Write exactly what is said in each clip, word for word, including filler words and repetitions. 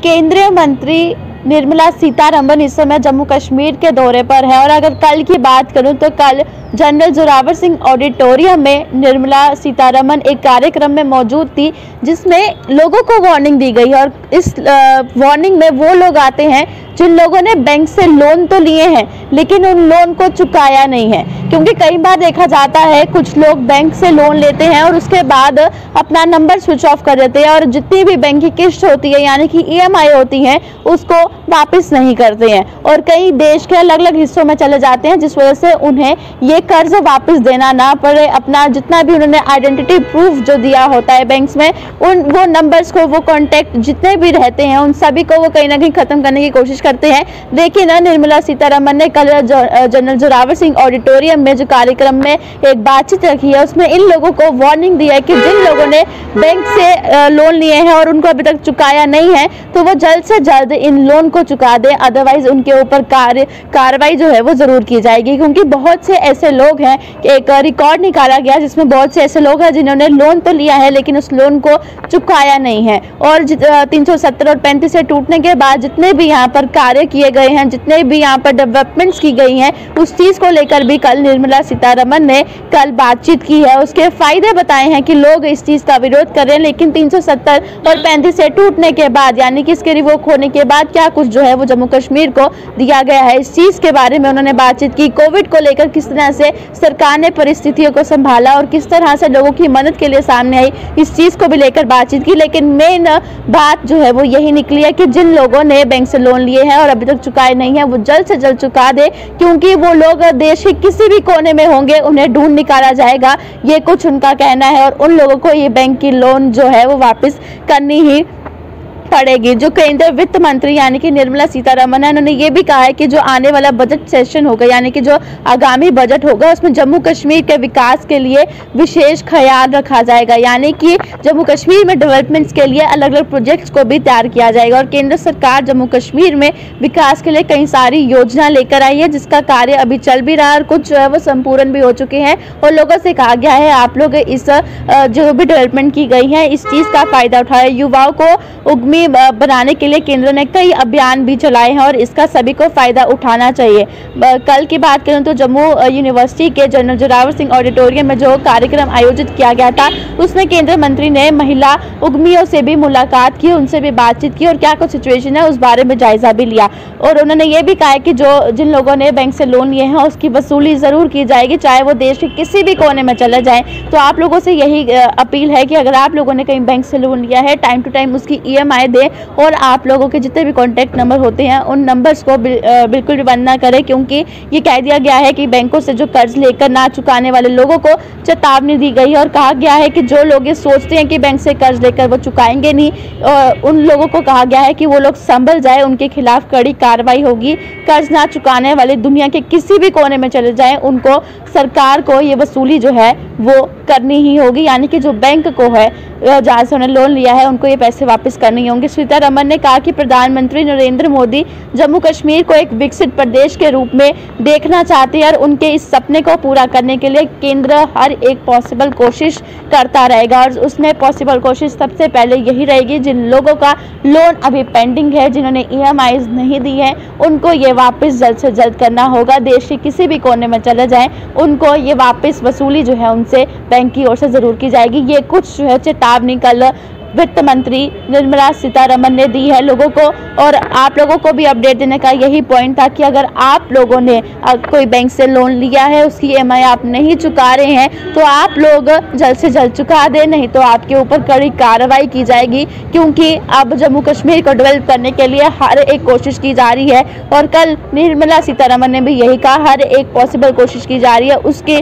केंद्रीय मंत्री निर्मला सीतारमण इस समय जम्मू कश्मीर के दौरे पर है और अगर कल की बात करूं तो कल जनरल जोरावर सिंह ऑडिटोरियम में निर्मला सीतारमण एक कार्यक्रम में मौजूद थी जिसमें लोगों को वार्निंग दी गई और इस वार्निंग में वो लोग आते हैं जिन लोगों ने बैंक से लोन तो लिए हैं लेकिन उन लोन को चुकाया नहीं है। क्योंकि कई बार देखा जाता है कुछ लोग बैंक से लोन लेते हैं और उसके बाद अपना नंबर स्विच ऑफ कर देते हैं और जितनी भी बैंक की किस्त होती है यानी कि ई एम आई होती है उसको वापस नहीं करते हैं और कई देश के अलग अलग हिस्सों में चले जाते हैं जिस वजह से उन्हें ये कर्ज वापस देना ना पड़े। अपना जितना भी उन्होंने आइडेंटिटी प्रूफ जो दिया होता है बैंक्स में उन वो नंबर्स को वो कॉन्टैक्ट जितने भी रहते हैं उन सभी को वो कहीं ना कहीं खत्म करने की कोशिश करते हैं। लेकिन निर्मला सीतारमण ने कल जनरल जोरावर सिंह ऑडिटोरियम में जो कार्यक्रम में एक बातचीत रखी है उसमें इन लोगों को वार्निंग दी है कि जिन लोगों ने बैंक से लोन लिए हैं और उनको अभी तक चुकाया नहीं है तो वो जल्द से जल्द इन लोन को चुका दें, अदरवाइज उनके ऊपर कार्य कार्रवाई जो है वो जरूर की जाएगी। क्योंकि बहुत से ऐसे लोग हैं कि एक रिकॉर्ड निकाला गया जिसमें बहुत से ऐसे लोग हैं जिन्होंने लोन तो लिया है लेकिन उस लोन को चुकाया नहीं है और तीन सौ सत्तर और पैंतीस से टूटने के बाद जितने भी यहाँ पर कार्य किए गए हैं, जितने भी यहाँ पर डेवलपमेंट्स की गई हैं, उस चीज को लेकर भी कल निर्मला सीतारमण ने कल बातचीत की है। उसके फायदे बताए हैं कि लोग इस चीज का विरोध कर रहे हैं लेकिन तीन सौ सत्तर और पैंतीस से टूटने के बाद यानी कि इसके रिवोक होने के बाद क्या कुछ जो है वो जम्मू कश्मीर को दिया गया है, इस चीज के बारे में उन्होंने बातचीत की। कोविड को लेकर किस तरह से सरकार ने परिस्थितियों को संभाला और किस तरह से लोगों की मदद के लिए सामने आई, इस चीज को भी लेकर बातचीत की। लेकिन मेन बात जो है वो यही निकली है कि जिन लोगों ने बैंक से लोन लिए हैं और अभी तक चुकाए नहीं है वो जल्द से जल्द चुका दे, क्योंकि वो लोग देश के किसी भी कोने में होंगे उन्हें ढूंढ निकाला जाएगा, ये कुछ उनका कहना है। और उन लोगों को ये बैंक की लोन जो है वो वापस करनी ही पड़ेगी। जो केंद्रीय वित्त मंत्री यानी कि निर्मला सीतारमण है उन्होंने ये भी कहा है कि जो आने वाला बजट सेशन होगा यानी कि जो आगामी बजट होगा उसमें जम्मू कश्मीर के विकास के लिए विशेष ख्याल रखा जाएगा, यानी कि जम्मू कश्मीर में डेवलपमेंट्स के लिए अलग अलग प्रोजेक्ट्स को भी तैयार किया जाएगा। और केंद्र सरकार जम्मू कश्मीर में विकास के लिए कई सारी योजना लेकर आई है जिसका कार्य अभी चल भी रहा है और कुछ जो है वो संपूर्ण भी हो चुके हैं और लोगों से कहा गया है आप लोग इस जो भी डेवलपमेंट की गई है इस चीज का फायदा उठाए। युवाओं को उद्यमी बनाने के लिए केंद्र ने कई अभियान भी चलाए हैं और इसका सभी को फायदा उठाना चाहिए। कल की बात करें तो जम्मू यूनिवर्सिटी के जनरल जोरावर सिंह ऑडिटोरियम में जो कार्यक्रम आयोजित किया गया था उसमें केंद्रीय मंत्री ने महिला उद्यमियों से भी मुलाकात की, उनसे भी बातचीत की और क्या कुछ सिचुएशन है उस बारे में जायजा भी लिया। और उन्होंने ये भी कहा कि जो जिन लोगों ने बैंक से लोन लिए हैं उसकी वसूली जरूर की जाएगी, चाहे वो देश के किसी भी कोने में चले जाएं। तो आप लोगों से यही अपील है कि अगर आप लोगों ने कहीं बैंक से लोन लिया है टाइम टू टाइम उसकी ई एम आई दे और आप लोगों के जितने भी कॉन्टैक्ट नंबर होते हैं उन नंबर्स को बिल्कुल भी बंद ना करें, क्योंकि ये कह दिया गया है कि बैंकों से जो कर्ज लेकर ना चुकाने वाले लोगों को चेतावनी दी गई है और कहा गया है कि जो लोग ये सोचते हैं कि बैंक से कर्ज लेकर वो चुकाएंगे नहीं, उन लोगों को कहा गया है कि वो लोग संभल जाए, उनके खिलाफ कड़ी कार्रवाई होगी। कर्ज ना चुकाने वाले दुनिया के किसी भी कोने में चले जाएं उनको सरकार को ये वसूली जो है वो करनी ही होगी, यानी कि जो बैंक को है जहाँ से उन्होंने लोन लिया है उनको ये पैसे वापस करने होंगे। सीतारमण ने कहा कि प्रधानमंत्री नरेंद्र मोदी जम्मू कश्मीर को एक विकसित प्रदेश के रूप में देखना चाहते हैं और उनके इस सपने को पूरा करने के लिए केंद्र हर एक पॉसिबल कोशिश करता रहेगा। और उसमें पॉसिबल कोशिश सबसे पहले यही रहेगी जिन लोगों का लोन अभी पेंडिंग है, जिन्होंने ई एम आईज नहीं दी है, उनको ये वापस जल्द से जल्द करना होगा। देश के किसी भी कोने में चले जाएं उनको ये वापस वसूली जो है उनसे बैंक की ओर से जरूर की जाएगी। ये कुछ जो है चेतावनी कल वित्त मंत्री निर्मला सीतारमण ने दी है लोगों को और आप लोगों को भी अपडेट देने का यही पॉइंट था कि अगर आप लोगों ने कोई बैंक से लोन लिया है उसकी ई एम आई आप नहीं चुका रहे हैं तो आप लोग जल्द से जल्द चुका दें, नहीं तो आपके ऊपर कड़ी कार्रवाई की जाएगी। क्योंकि अब जम्मू कश्मीर को डेवलप करने के लिए हर एक कोशिश की जा रही है और कल निर्मला सीतारमण ने भी यही कहा हर एक पॉसिबल कोशिश की जा रही है, उसके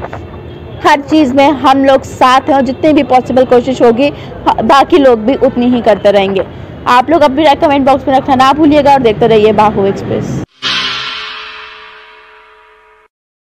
हर चीज़ में हम लोग साथ हैं और जितनी भी पॉसिबल कोशिश होगी बाकी लोग भी उतनी ही करते रहेंगे। आप लोग अपनी राय कमेंट बॉक्स में रखना ना भूलिएगा और देखते रहिए बाहु एक्सप्रेस।